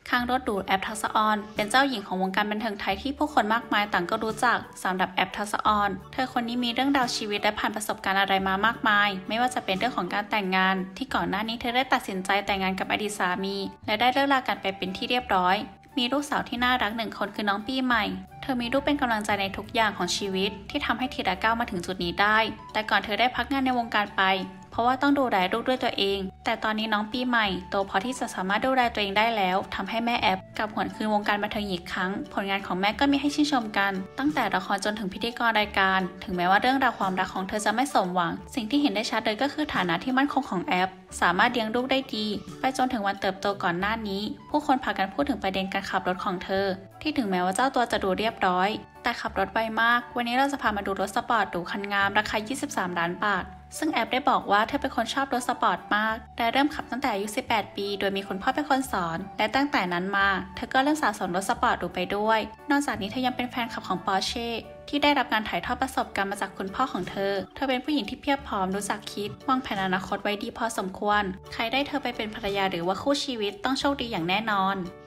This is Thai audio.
ข้างรถหรูแอปทักษะออนเป็นเจ้าหญิงของวงการบันเทิงไทยที่ผู้คนมากมายต่างก็รู้จักสำหรับแอปทักษะออนเธอคนนี้มีเรื่องราวชีวิตและผ่านประสบการณ์อะไรมามากมายไม่ว่าจะเป็นเรื่องของการแต่งงานที่ก่อนหน้านี้เธอได้ตัดสินใจแต่งงานกับอดีตสามีและได้เลิกรากันไปเป็นที่เรียบร้อยมีลูกสาวที่น่ารัก1 คนคือน้องปีใหม่เธอมีลูกเป็นกำลังใจในทุกอย่างของชีวิตที่ทำให้ธีรก้าวมาถึงจุดนี้ได้แต่ก่อนเธอได้พักงานในวงการไปเพราะว่าต้องดูแลลูกด้วยตัวเองแต่ตอนนี้น้องปีใหม่โตพอที่จะสามารถดูแลตัวเองได้แล้วทำให้แม่แอปกลับหวนคืนวงการบันเทิงอีกครั้งผลงานของแม่ก็มีให้ชื่นชมกันตั้งแต่ละครจนถึงพิธีกรรายการถึงแม้ว่าเรื่องราวความรักของเธอจะไม่สมหวังสิ่งที่เห็นได้ชัดเลยก็คือฐานะที่มั่นคงของแอปสามารถเลี้ยงลูกได้ดีไปจนถึงวันเติบโตก่อนหน้านี้ผู้คนพากันพูดถึงประเด็นการขับรถของเธอที่ถึงแม้ว่าเจ้าตัวจะดูเรียบร้อยแต่ขับรถไวมากวันนี้เราจะพามาดูรถสปอร์ตหรูคันงามราคา23 ล้านบาทซึ่งแอปได้บอกว่าเธอเป็นคนชอบรถสปอร์ตมากและเริ่มขับตั้งแต่อายุ18 ปีโดยมีคุณพ่อเป็นคนสอนและตั้งแต่นั้นมาเธอก็เริ่มสะสมรถสปอร์ตหรูไปด้วยนอกจากนี้เธอยังเป็นแฟนคลับของ Porsche ที่ได้รับการถ่ายทอดประสบการณ์มาจากคุณพ่อของเธอเป็นผู้หญิงที่เพียบพร้อมรู้จักคิดวางแผนอนาคตไว้ดีพอสมควรใครได้เธอไปเป็นภรรยาหรือว่าคู่ชีวิตต้องโชคดีอย่างแน่นอน